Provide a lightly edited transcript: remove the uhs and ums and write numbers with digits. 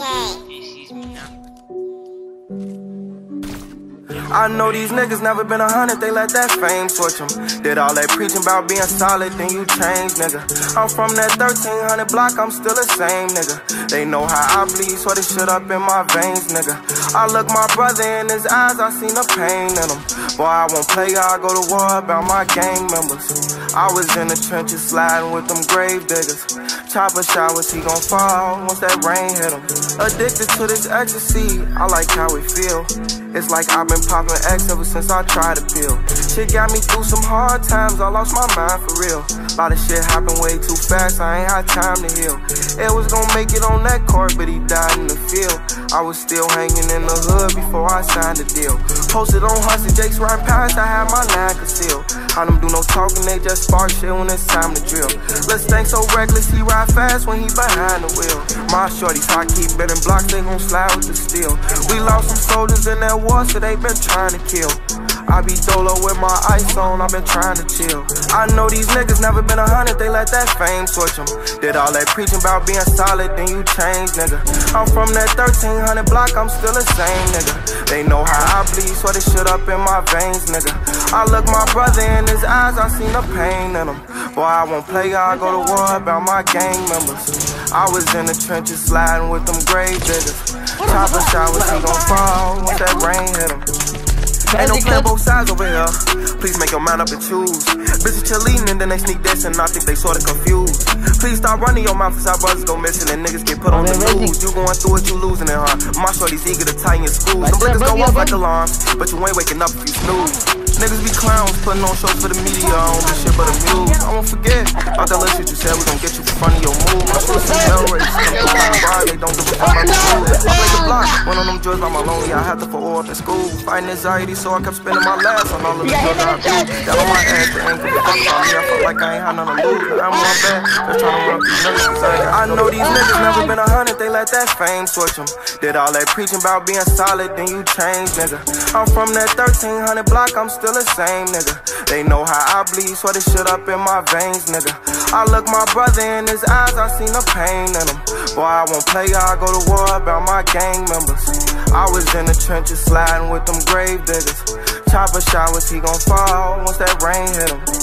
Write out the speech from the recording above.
I know these niggas never been 100, they let that fame switch them. Did all that preaching about being solid, then you change, nigga. I'm from that 1300 block, I'm still the same, nigga. They know how I bleed, so they shit up in my veins, nigga. I look my brother in his eyes, I seen the pain in him. Boy, I won't play, I go to war about my gang members. I was in the trenches sliding with them grave diggers. Chopper showers, he gon' fall once that rain hit him. Addicted to this ecstasy, I like how it feel. It's like I've been popping X ever since I tried to pill. Shit got me through some hard times, I lost my mind for real. Lot of shit happened way too fast, I ain't had time to heal. Ed was gon' make it on that court, but he died in the field. I was still hanging in the hood before I signed the deal. Posted on Hustle Jakes right past, I had my 9 concealed. I don't do no talking, they just spark shit when it's time to drill. Let's think so reckless, he ride fast when he behind the wheel. My shorties, I keep betting blocks, they gon' slide with the steel. We lost some soldiers in that war, so they been trying to kill. I be dolo with my ice on, I been trying to chill. I know these niggas never been 100, they let that fame switch them. Did all that preaching about being solid, then you change, nigga. I'm from that 1300 block, I'm still the same, nigga. They know how I bleed, so they shit up in my veins, nigga. I look my brother in his eyes, I seen the pain in him. Boy, I won't play, I go to war about my gang members. I was in the trenches sliding with them grave diggers. Chopper showers, he gon' fall once that rain hit him. Ain't no playing both sides over here. Please make your mind up and choose. Bitches cheerleading and then they sneak this and I think they sorta confused. Please stop running your mouth as our brothers go missing and niggas get put on the news. You going through it, you losing it, huh? My shorty's eager to tie in your schools. Them blinkers go off like alarms, but you ain't waking up if you snooze. Niggas be clowns, putting on shows for the media, I don't do shit but amuse. I won't forget about that little shit you said, we gon' get you for front of your move. I shoot some hell race, they don't give a fuck about the school. I play the block, went on them drugs by my lonely, I had to fall off in school. Fighting anxiety, so I kept spending my last on all of the drugs I abused. Got on my ass, they ain't give a fuck about me, I felt like I ain't had nothing to lose. I'm on bad, just tryna run these niggas. I know these niggas never been 100, they let that fame switch them. Did all that preaching about being solid, then you change, nigga. I'm from that 1300 block, I'm still the same, nigga. They know how I bleed, so they shit up in my veins, nigga. I look my brother in his eyes, I seen the pain in him. Boy, I won't play, I go to war about my gang members. I was in the trenches sliding with them grave diggers. Chopper showers, he gon' fall once that rain hit him.